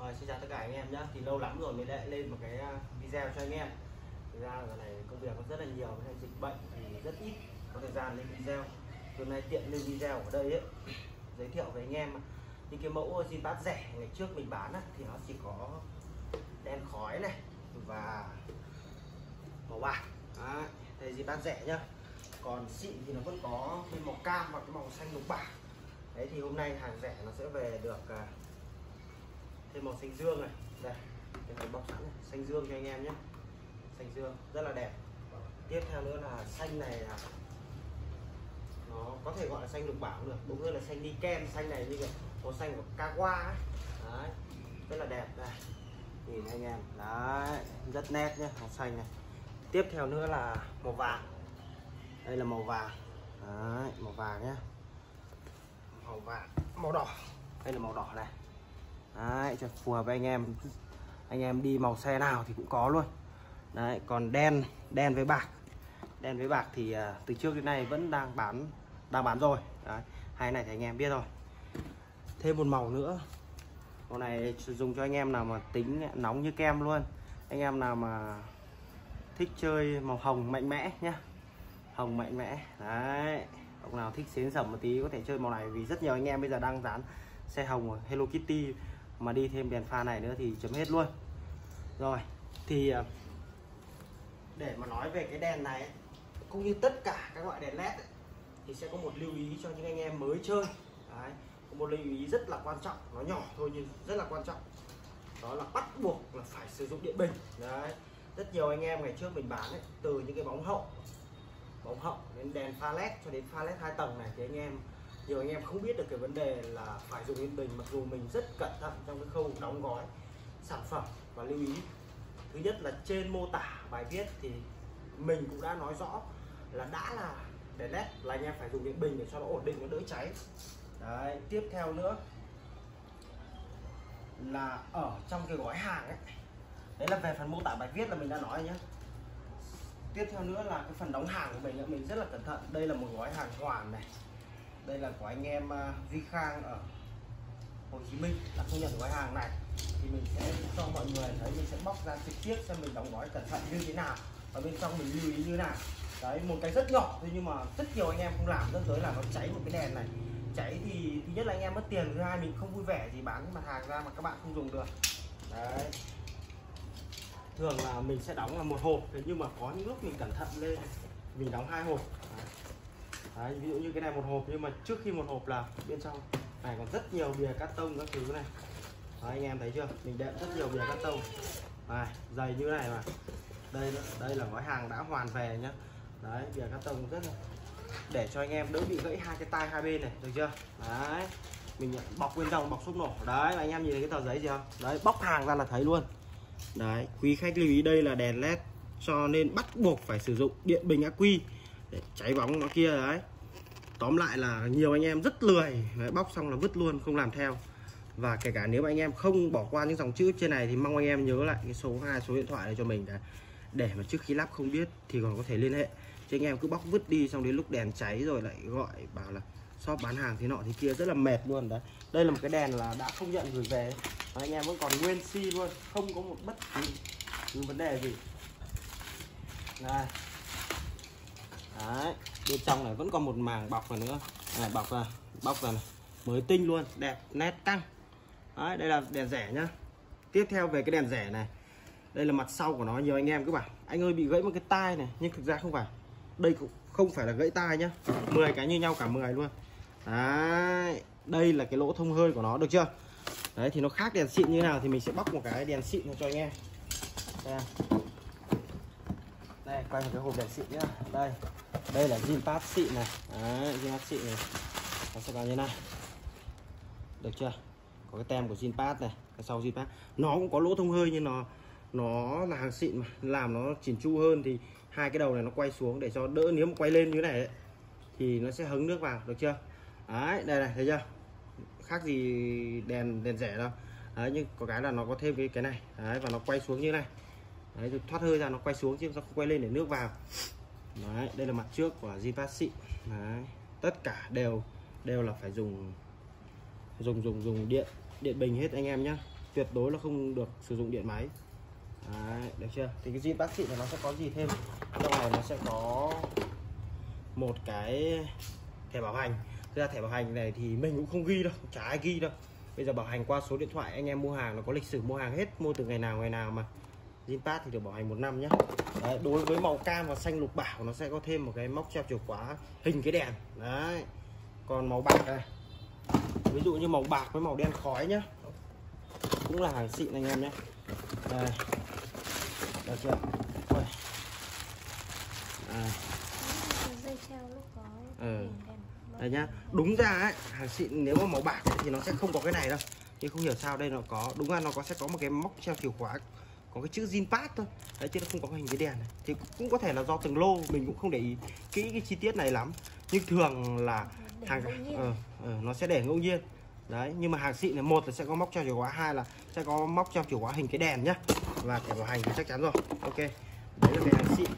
Xin chào tất cả anh em nhé. Thì lâu lắm rồi mới lại lên một cái video cho anh em. Thực ra là này công việc có rất là nhiều, hay dịch bệnh thì rất ít có thời gian lên video. Hôm nay tiện lên video ở đây ấy, giới thiệu với anh em những cái mẫu zin batt rẻ ngày trước mình bán ấy, thì nó chỉ có đen khói này và màu bạc. Đây zin batt rẻ nhá. Còn xịn thì nó vẫn có thêm màu cam và cái màu xanh lục bạc. Đấy thì hôm nay hàng rẻ nó sẽ về được thêm màu xanh dương này. Đây, cái này bọc sẵn này, xanh dương cho anh em nhé. Xanh dương rất là đẹp. Tiếp theo nữa là xanh này là nó có thể gọi là xanh lục bảo được, đúng hơn là xanh Niken. Xanh này như kiểu màu xanh của Kawa ấy. Đấy, rất là đẹp đây. Nhìn anh em, đấy, rất nét nhé, màu xanh này. Tiếp theo nữa là màu vàng. Đây là màu vàng. Đấy, màu vàng nhé. Màu vàng, màu đỏ. Đây là màu đỏ này. Đấy, cho phù hợp với anh em đi màu xe nào thì cũng có luôn. Đấy, còn đen với bạc. Đen với bạc thì từ trước đến nay vẫn đang bán rồi. Đấy, hai này thì anh em biết rồi. Thêm một màu nữa. Màu này dùng cho anh em nào mà tính nóng như kem luôn. Anh em nào mà thích chơi màu hồng mạnh mẽ nhá. Hồng mạnh mẽ. Đấy, ông nào thích xến sẩm một tí có thể chơi màu này, vì rất nhiều anh em bây giờ đang dán xe hồng Hello Kitty mà đi thêm đèn pha này nữa thì chấm hết luôn. Rồi thì để mà nói về cái đèn này ấy, cũng như tất cả các loại đèn led ấy, thì sẽ có một lưu ý cho những anh em mới chơi. Đấy, có một lưu ý rất là quan trọng, nó nhỏ thôi nhưng rất là quan trọng, đó là bắt buộc là phải sử dụng điện bình. Đấy, rất nhiều anh em ngày trước mình bán ấy, từ những cái bóng hậu đến đèn pha led cho đến pha led 2 tầng này, thì nhiều anh em không biết được cái vấn đề là phải dùng điện bình, mặc dù mình rất cẩn thận trong cái khâu đóng gói sản phẩm. Và lưu ý thứ nhất là trên mô tả bài viết thì mình cũng đã nói rõ là đã là đèn led là anh em phải dùng điện bình để cho nó ổn định, nó đỡ cháy. Đấy, tiếp theo nữa là ở trong cái gói hàng ấy, đấy là về phần mô tả bài viết là mình đã nói nhé. Tiếp theo nữa là cái phần đóng hàng của mình rất là cẩn thận. Đây là một gói hàng hoàn này. Đây là của anh em Duy Khang ở Hồ Chí Minh đã thu nhận gói hàng này, thì mình sẽ cho mọi người thấy, mình sẽ bóc ra trực tiếp xem mình đóng gói cẩn thận như thế nào và bên trong mình lưu ý như thế nào. Đấy, một cái rất nhỏ thôi nhưng mà rất nhiều anh em không làm, dẫn tới là nó cháy một cái đèn này. Cháy thì thứ nhất là anh em mất tiền, thứ hai mình không vui vẻ gì bán cái mặt hàng ra mà các bạn không dùng được. Đấy, thường là mình sẽ đóng là một hộp, thế nhưng mà có những lúc mình cẩn thận lên mình đóng 2 hộp. Đấy, ví dụ như cái này một hộp, nhưng mà trước khi một hộp là bên trong này còn rất nhiều bìa cát tông các thứ này. Đấy, anh em thấy chưa, mình đệm rất nhiều bìa cát tông này, dày như này mà. Đây là gói hàng đã hoàn về nhá. Đấy, bìa cát tông rất là để cho anh em đỡ bị gãy hai cái tai hai bên này, được chưa. Đấy, mình bọc bên trong bọc xúc nổ. Đấy, anh em nhìn thấy cái tờ giấy gì không, đấy, bóc hàng ra là thấy luôn. Đấy, quý khách lưu ý đây là đèn led cho nên bắt buộc phải sử dụng điện bình ắc quy để cháy bóng nó kia. Đấy, tóm lại là nhiều anh em rất lười. Đấy, bóc xong là vứt luôn, không làm theo. Và kể cả nếu mà anh em không bỏ qua những dòng chữ trên này thì mong anh em nhớ lại cái số 2 số điện thoại này cho mình đấy, để mà trước khi lắp không biết thì còn có thể liên hệ. Chứ anh em cứ bóc vứt đi xong đến lúc đèn cháy rồi lại gọi bảo là shop bán hàng thế nọ thì kia, rất là mệt luôn. Đấy, đây là một cái đèn là đã không nhận gửi về và anh em vẫn còn nguyên si luôn, không có một bất cứ vấn đề gì. Đây. Đấy, bên trong này vẫn còn một màng bọc này nữa này, bọc ra này, mới tinh luôn, đẹp nét căng. Đấy, đây là đèn rẻ nhá. Tiếp theo về cái đèn rẻ này, đây là mặt sau của nó. Nhiều anh em cứ bảo anh ơi bị gãy một cái tai này, nhưng thực ra không phải, đây cũng không phải là gãy tai nhá, 10 cái như nhau cả 10 luôn. Đấy, đây là cái lỗ thông hơi của nó, được chưa. Đấy, thì nó khác đèn xịn như nào thì mình sẽ bóc một cái đèn xịn cho anh em. Đây, quay một cái hộp đèn xịn nhá. Đây là zin batt xịn này. Đấy, zin batt xịn này, nó sẽ vào như này, được chưa. Có cái tem của zin batt này, cái sau zin batt nó cũng có lỗ thông hơi, nhưng nó là hàng xịn mà, làm nó chỉn chu hơn thì hai cái đầu này nó quay xuống để cho đỡ, nếu mà quay lên như này ấy, thì nó sẽ hứng nước vào, được chưa. Đấy, đây này, thấy chưa, khác gì đèn rẻ đâu. Đấy, nhưng có cái là nó có thêm cái này. Đấy, và nó quay xuống như này. Đấy, thoát hơi ra nó quay xuống chứ nó không quay lên để nước vào. Đấy, đây là mặt trước của zin batt xịn. Đấy, tất cả đều là phải dùng điện bình hết anh em nhé. tuyệt đối là không được sử dụng điện máy. Đấy, được chưa? Thì cái zin bác xịn này nó sẽ có gì thêm, trong này nó sẽ có một cái thẻ bảo hành. Thực ra thẻ bảo hành này thì mình cũng không ghi đâu, chả ai ghi đâu. Bây giờ bảo hành qua số điện thoại, anh em mua hàng nó có lịch sử mua hàng hết, mua từ ngày nào mà. Zin thì được bảo hành 1 năm nhé. Đấy, đối với màu cam và xanh lục bảo nó sẽ có thêm một cái móc treo chìa khóa hình cái đèn. Đấy. Còn màu bạc này, ví dụ như màu bạc với màu đen khói nhá, cũng là hàng xịn anh em nhé. Đây, được chưa? Đây. Đây nhá, đúng ra ấy, hàng xịn nếu mà màu bạc ấy, thì nó sẽ không có cái này đâu, nhưng không hiểu sao đây nó có. Đúng ra nó sẽ có một cái móc treo chìa khóa có cái chữ Zin thôi đấy, chứ nó không có hình cái đèn này. Thì cũng có thể là do từng lô, mình cũng không để ý kỹ cái chi tiết này lắm, nhưng thường là hàng nó sẽ để ngẫu nhiên đấy. Nhưng mà hàng xịn này, một là sẽ có móc treo chìa khóa, hai là sẽ có móc treo chìa khóa hình cái đèn nhá, và thẻ bảo hành thì chắc chắn rồi. Ok, đấy là về hàng xịn.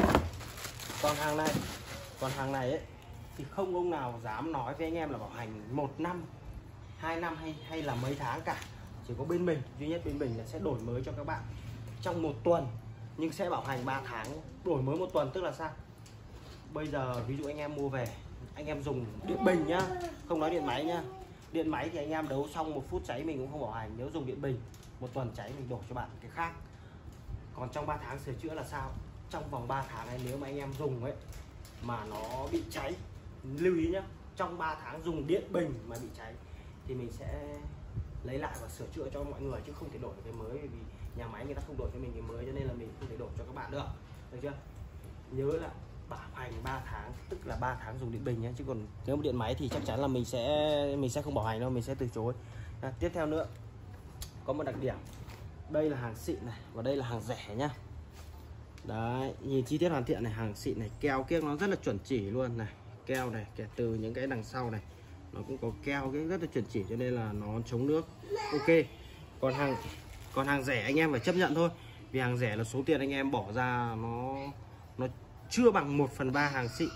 Còn hàng này ấy thì không ông nào dám nói với anh em là bảo hành 1 năm, 2 năm hay là mấy tháng cả. Chỉ có bên mình, duy nhất bên mình là sẽ đổi mới cho các bạn trong 1 tuần, nhưng sẽ bảo hành 3 tháng. Đổi mới 1 tuần tức là sao? Bây giờ ví dụ anh em mua về, anh em dùng điện bình nhá, không nói điện máy nhá. Điện máy thì anh em đấu xong 1 phút cháy mình cũng không bảo hành. Nếu dùng điện bình 1 tuần cháy mình đổi cho bạn cái khác. Còn trong 3 tháng sửa chữa là sao? Trong vòng 3 tháng này nếu mà anh em dùng ấy mà nó bị cháy, lưu ý nhá, trong 3 tháng dùng điện bình mà bị cháy thì mình sẽ lấy lại và sửa chữa cho mọi người, chứ không thể đổi cái mới, vì nhà máy người ta không đổi cho mình cái mới, cho nên là mình không thể đổi cho các bạn được. Được chưa? Nhớ là bảo hành 3 tháng, tức là 3 tháng dùng điện bình nhé, chứ còn nếu mà điện máy thì chắc chắn là mình sẽ không bảo hành đâu, mình sẽ từ chối. Tiếp theo nữa, có một đặc điểm, đây là hàng xịn này và đây là hàng rẻ nhá. Đấy, nhìn chi tiết hoàn thiện này, hàng xịn này, keo kiếc nó rất là chuẩn chỉ luôn này, keo này, kể từ những cái đằng sau này nó cũng có keo cái rất là chuẩn chỉ, cho nên là nó chống nước. Ok. Còn hàng rẻ anh em phải chấp nhận thôi, vì hàng rẻ là số tiền anh em bỏ ra nó chưa bằng 1/3 hàng xịn.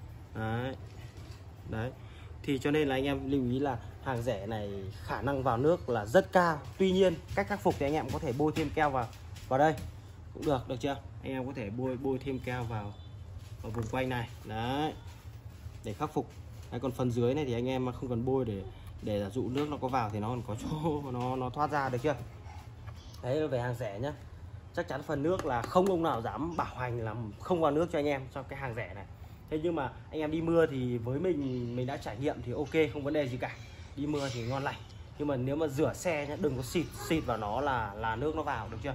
Đấy. Thì cho nên là anh em lưu ý là hàng rẻ này khả năng vào nước là rất cao. Tuy nhiên cách khắc phục thì anh em có thể bôi thêm keo vào đây cũng được chưa? Anh em có thể bôi thêm keo vào vùng quanh này đấy để khắc phục. Đấy, còn phần dưới này thì anh em không cần bôi, để giả dụ nước nó có vào thì nó còn có chỗ nó thoát ra, được chưa? Đấy là về hàng rẻ nhá. Chắc chắn phần nước là không ông nào dám bảo hành là không vào nước cho anh em trong cái hàng rẻ này. Thế nhưng mà anh em đi mưa thì với mình đã trải nghiệm thì ok, không vấn đề gì cả. Đi mưa thì ngon lành. Nhưng mà nếu mà rửa xe nhá, đừng có xịt vào nó là nước nó vào, được chưa?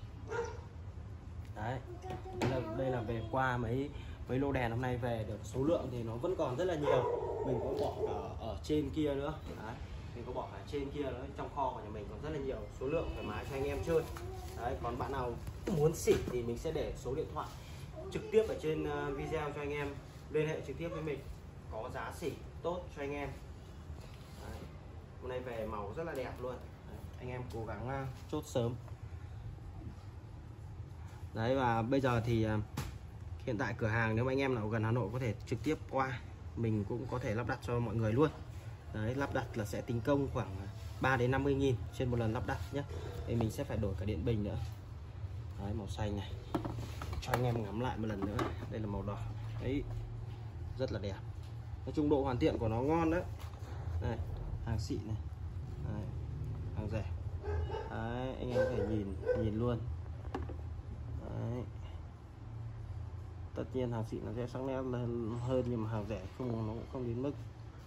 Đấy. Đây là về qua mấy lô đèn hôm nay về được, số lượng thì nó vẫn còn rất là nhiều. Mình có bỏ ở trên kia nữa. Đấy. Mình có bỏ ở trên kia nữa, trong kho của nhà mình còn rất là nhiều, số lượng thoải mái cho anh em chơi. Đấy, còn bạn nào muốn xỉ thì mình sẽ để số điện thoại trực tiếp ở trên video cho anh em liên hệ trực tiếp với mình, có giá xỉ tốt cho anh em. Đấy. Hôm nay về màu rất là đẹp luôn. Đấy. Anh em cố gắng chốt sớm. Đấy, và bây giờ thì hiện tại cửa hàng nếu mà anh em nào gần Hà Nội có thể trực tiếp qua, mình cũng có thể lắp đặt cho mọi người luôn. Đấy, lắp đặt là sẽ tính công khoảng 3 đến 50.000 trên một lần lắp đặt nhé. Thì mình sẽ phải đổi cả điện bình nữa. Đấy, màu xanh này cho anh em ngắm lại một lần nữa. Đây là màu đỏ. Đấy, rất là đẹp. Nói chung độ hoàn thiện của nó ngon đấy. Đây, hàng xịn này. Đấy, hàng rẻ. Đấy, anh em có thể nhìn luôn. Đấy. Tất nhiên hàng xịn nó sẽ sắc nét hơn, nhưng mà hàng rẻ nó cũng không đến mức.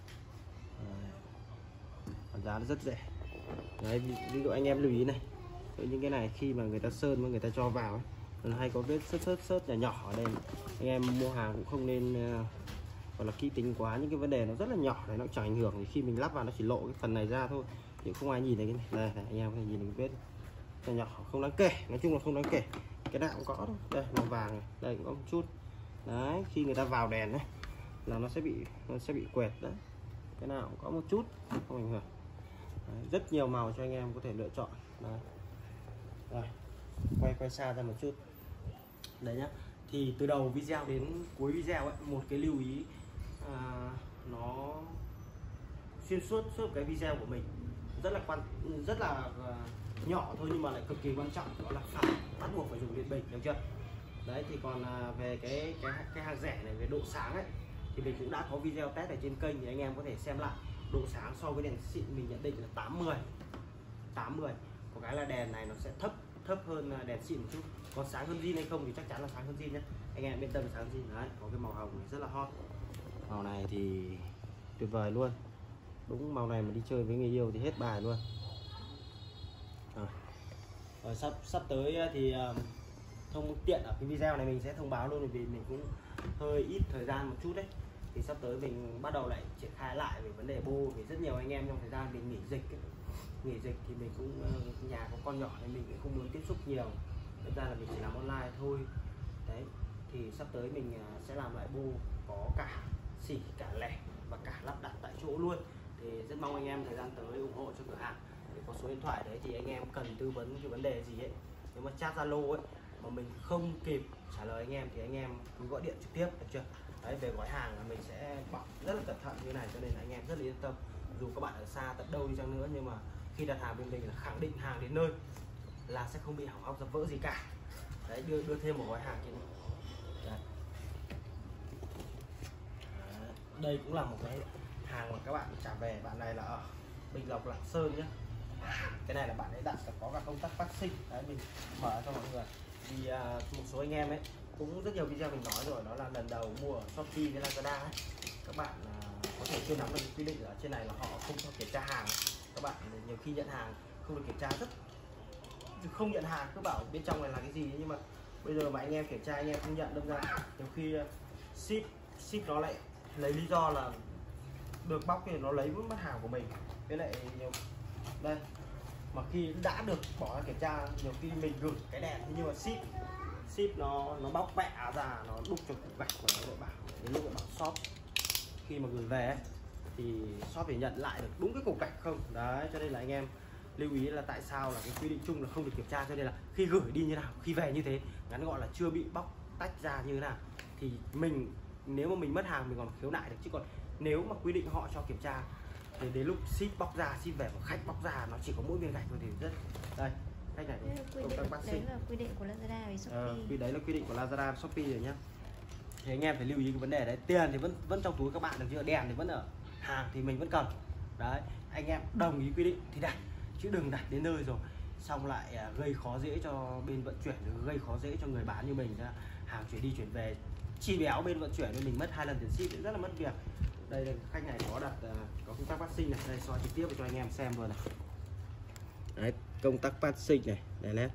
Giá nó rất rẻ. Đấy, ví dụ anh em lưu ý này, những cái này khi mà người ta sơn mà người ta cho vào ấy, nó hay có vết sớt nhỏ ở đây. Anh em mua hàng cũng không nên gọi là kỹ tính quá, những cái vấn đề nó rất là nhỏ này, nó chẳng ảnh hưởng, thì khi mình lắp vào nó chỉ lộ cái phần này ra thôi, nhưng không ai nhìn thấy cái này. Đây, anh em có thể nhìn được vết nhỏ không đáng kể, nói chung là không đáng kể, cái nào cũng có thôi. Đây, màu vàng này, đây cũng có một chút. Đấy, khi người ta vào đèn ấy là nó sẽ bị quẹt đấy, cái nào cũng có một chút, không ảnh hưởng. Đấy, rất nhiều màu cho anh em có thể lựa chọn. Đấy. Rồi, quay xa ra một chút. Đấy nhá. Thì từ đầu video đến cuối video ấy, một cái lưu ý nó xuyên suốt cái video của mình rất là nhỏ thôi nhưng mà lại cực kỳ quan trọng, đó là phải bắt buộc phải dùng điện bình, được chưa? Đấy thì còn về cái hàng rẻ này, về độ sáng ấy thì mình cũng đã có video test ở trên kênh, thì anh em có thể xem lại. Độ sáng so với đèn xịn mình nhận định là 8-10. Có cái là đèn này nó sẽ thấp hơn đèn xịn một chút. Còn sáng hơn zin hay không thì chắc chắn là sáng hơn zin nhé, anh em yên tâm là sáng hơn zin. Đấy, có cái màu hồng này rất là hot, màu này thì tuyệt vời luôn, đúng màu này mà đi chơi với người yêu thì hết bài luôn. Rồi sắp tới thì thông tiện ở cái video này mình sẽ thông báo luôn, vì mình cũng hơi ít thời gian một chút đấy. Thì sắp tới mình bắt đầu lại triển khai lại về vấn đề bô, vì rất nhiều anh em trong thời gian mình nghỉ dịch thì mình cũng nhà có con nhỏ nên mình cũng không muốn tiếp xúc nhiều, thật ra là mình chỉ làm online thôi. Đấy thì sắp tới mình sẽ làm lại bô, có cả xỉ, cả lẻ và cả lắp đặt tại chỗ luôn. Thì rất mong anh em thời gian tới ủng hộ cho cửa hàng. Thì có số điện thoại đấy, thì anh em cần tư vấn cái vấn đề gì ấy, nếu mà chat Zalo ấy mà mình không kịp trả lời anh em thì anh em cứ gọi điện trực tiếp, được chưa? Đấy, về gói hàng là mình sẽ bọc rất là cẩn thận như này, cho nên là anh em rất là yên tâm. Dù các bạn ở xa tận đâu đi chăng nữa, nhưng mà khi đặt hàng bên mình là khẳng định hàng đến nơi là sẽ không bị hỏng hóc dập vỡ gì cả. Đấy, đưa thêm một gói hàng trên đấy. Đây cũng là một cái hàng mà các bạn trả về. Bạn này là ở Bình Lộc, Lạng Sơn nhé. Cái này là bạn ấy đặt có cả công tắc phát sinh. Đấy, mình mở cho mọi người. Vì một số anh em ấy cũng rất nhiều video mình nói rồi, đó là lần đầu mua ở Shopee với Lazada ấy, các bạn có thể chưa nắm được quy định ở trên này là họ không cho kiểm tra hàng. Các bạn nhiều khi nhận hàng không được kiểm tra, không nhận hàng cứ bảo bên trong này là cái gì, nhưng mà bây giờ mà anh em kiểm tra anh em không nhận, đâm ra nhiều khi ship nó lại lấy lý do là được bóc thì nó lấy mất hàng của mình. Với lại nhiều đây mà khi đã được bỏ ra kiểm tra, nhiều khi mình gửi cái đèn nhưng mà ship nó bóc bẹ ra, nó đúc cho cục gạch và nó lại bảo đến lúc lại bảo shop khi mà gửi về ấy, thì shop để nhận lại được đúng cái cục gạch không. Đấy, cho nên là anh em lưu ý là tại sao là cái quy định chung là không được kiểm tra, cho nên là khi gửi đi như nào, khi về như thế, ngắn gọn là chưa bị bóc tách ra như thế nào, thì mình nếu mà mình mất hàng mình còn khiếu nại được. Chứ còn nếu mà quy định họ cho kiểm tra thì đến lúc ship bóc ra, ship về và khách bóc ra nó chỉ có mỗi viên gạch thôi thì rất đây cách này công tác bác sĩ. Đấy là quy định của Lazada với Shopee. Đấy là quy định của Lazada, Shopee rồi nhá. Thì anh em phải lưu ý cái vấn đề đấy. Tiền thì vẫn trong túi các bạn, được chưa? Đèn thì vẫn ở, hàng thì mình vẫn cần. Đấy, anh em đồng ý quy định thì đặt, chứ đừng đặt đến nơi rồi xong lại gây khó dễ cho bên vận chuyển, gây khó dễ cho người bán như mình ra, hàng chuyển đi chuyển về chi béo bên vận chuyển nên mình mất 2 lần tiền ship, rất là mất việc. Đây là khách này có đặt có công tắc phát sinh này, đây soi trực tiếp cho anh em xem luôn này. Đấy, công tắc phát sinh này, đây nè,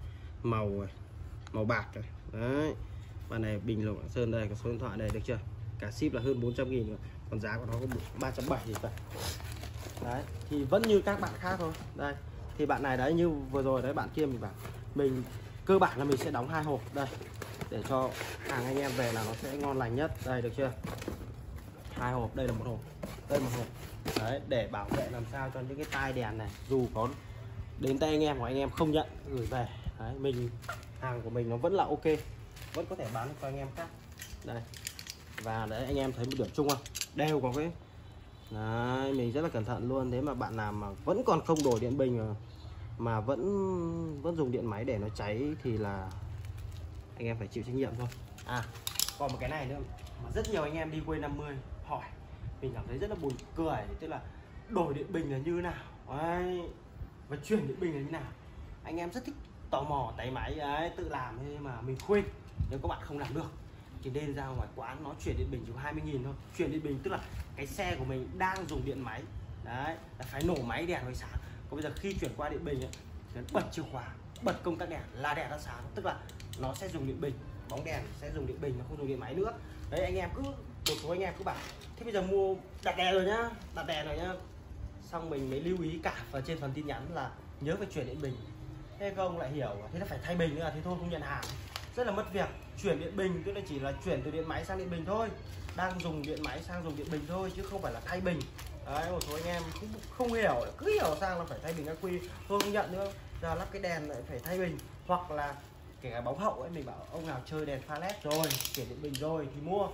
màu bạc này. Đấy, bạn này Bình Lộc Lạng Sơn, đây có số điện thoại đây, được chưa? Cả ship là hơn 400.000 rồi, còn giá của nó có 370 gì vậy. Đấy, thì vẫn như các bạn khác thôi. Đây, thì bạn này đấy như vừa rồi đấy, bạn kia mình bảo mình cơ bản là mình sẽ đóng 2 hộp đây để cho hàng anh em về là nó sẽ ngon lành nhất. Đây, được chưa? 2 hộp, đây là 1 hộp, đây 1 hộp. Đấy, để bảo vệ làm sao cho những cái tai đèn này dù có đến tay anh em hoặc anh em không nhận gửi về, đấy, mình hàng của mình nó vẫn là ok, vẫn có thể bán cho anh em khác. Đây, và đấy anh em thấy một điểm chung không, đều có cái đấy, mình rất là cẩn thận luôn. Thế mà bạn nào mà vẫn còn không đổi điện bình mà vẫn dùng điện máy để nó cháy thì là anh em phải chịu trách nhiệm thôi. Còn một cái này nữa mà rất nhiều anh em đi quay 50 hỏi, mình cảm thấy rất là buồn cười, tức là đổi điện bình là như nào đấy, và chuyển điện bình là như nào. Anh em rất thích tò mò tay máy ấy, tự làm, nhưng mà mình khuyên nếu các bạn không làm được thì nên ra ngoài quán nó chuyển điện bình chỉ 20.000 thôi. Chuyển điện bình tức là cái xe của mình đang dùng điện máy đấy, là phải nổ máy đèn mới sáng. Còn bây giờ khi chuyển qua điện bình ấy, bật chìa khóa, bật công tắc đèn là đèn nó sáng, tức là nó sẽ dùng điện bình, bóng đèn sẽ dùng điện bình, nó không dùng điện máy nữa. Đấy, anh em cứ một số anh em cứ bảo thế bây giờ mua đặt đèn rồi nhá, đặt đèn rồi nhá, xong mình mới lưu ý cả vào trên phần tin nhắn là nhớ phải chuyển điện bình. Thế không lại hiểu thế là phải thay bình nữa, thế thôi không nhận hàng, rất là mất việc. Chuyển điện bình tức là chỉ là chuyển từ điện máy sang điện bình thôi, đang dùng điện máy sang dùng điện bình thôi, chứ không phải là thay bình. Đấy, một số anh em cũng không hiểu, cứ hiểu sang là phải thay bình ắc quy, thôi không nhận nữa, giờ lắp cái đèn lại phải thay bình. Hoặc là kể cả bóng hậu ấy, mình bảo ông nào chơi đèn pha led rồi, chuyển điện bình rồi thì mua.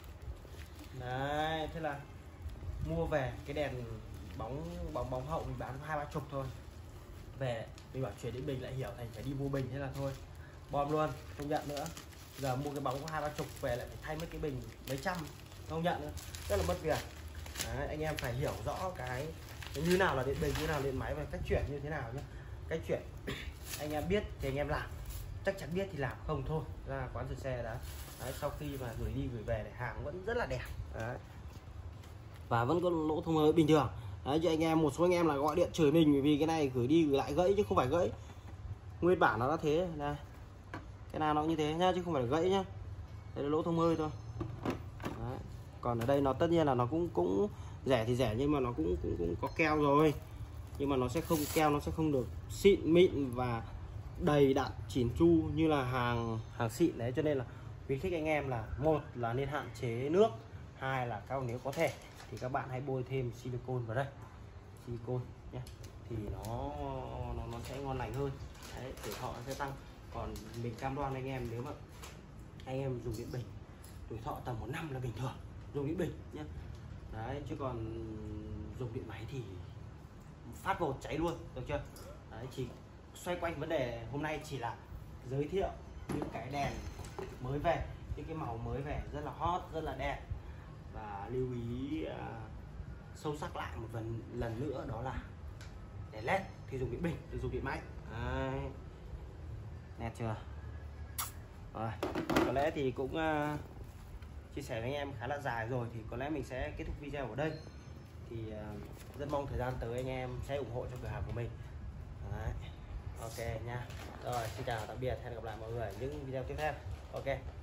Đấy, thế là mua về cái đèn bóng hậu mình bán 20-30 thôi, về mình bảo chuyển đến bình lại hiểu thành phải đi mua bình, thế là thôi bom luôn, không nhận nữa. Giờ mua cái bóng có 20-30 về lại phải thay mấy cái bình mấy trăm, không nhận nữa, rất là mất việc. Đấy, anh em phải hiểu rõ cái như nào là điện bình, như nào điện máy và cách chuyển như thế nào nhé. Cách chuyển anh em biết thì anh em làm, chắc chắn biết thì làm, không thôi ra quán sửa xe đã. Đấy, sau khi mà gửi đi gửi về thì hàng vẫn rất là đẹp. Đấy. Và vẫn có lỗ thông hơi bình thường. Đấy, chứ anh em một số anh em là gọi điện chửi mình vì cái này gửi đi gửi lại gãy chứ không phải gãy, nguyên bản nó đã thế này, cái nào nó cũng như thế nhá chứ không phải là gãy nhá, đây là lỗ thông hơi thôi. Đấy. Còn ở đây nó tất nhiên là nó cũng rẻ thì rẻ nhưng mà nó cũng có keo rồi, nhưng mà nó sẽ không, keo nó sẽ không được xịn mịn và đầy đặn chỉn chu như là hàng xịn đấy. Cho nên là khuyến khích anh em là một là nên hạn chế nước, hai là nếu có thể thì các bạn hãy bôi thêm silicone vào đây, silicone nhé, thì nó sẽ ngon lành hơn. Đấy, tuổi thọ sẽ tăng. Còn mình cam đoan anh em, nếu mà anh em dùng điện bình tuổi thọ tầm 1 năm là bình thường, dùng điện bình nhé. Đấy, chứ còn dùng điện máy thì phát vào cháy luôn, được chưa? Đấy, chỉ xoay quanh vấn đề hôm nay chỉ là giới thiệu những cái đèn mới về, những cái màu mới về rất là hot, rất là đẹp. Và lưu ý sâu sắc lại một lần nữa, đó là đèn led thì dùng điện bình, thì dùng điện máy. Đấy, nét chưa? Rồi, có lẽ thì cũng chia sẻ với anh em khá là dài rồi, thì có lẽ mình sẽ kết thúc video ở đây. Thì rất mong thời gian tới anh em sẽ ủng hộ cho cửa hàng của mình. Đấy. Ok nha. Rồi, xin chào tạm biệt, hẹn gặp lại mọi người ở những video tiếp theo. Ok.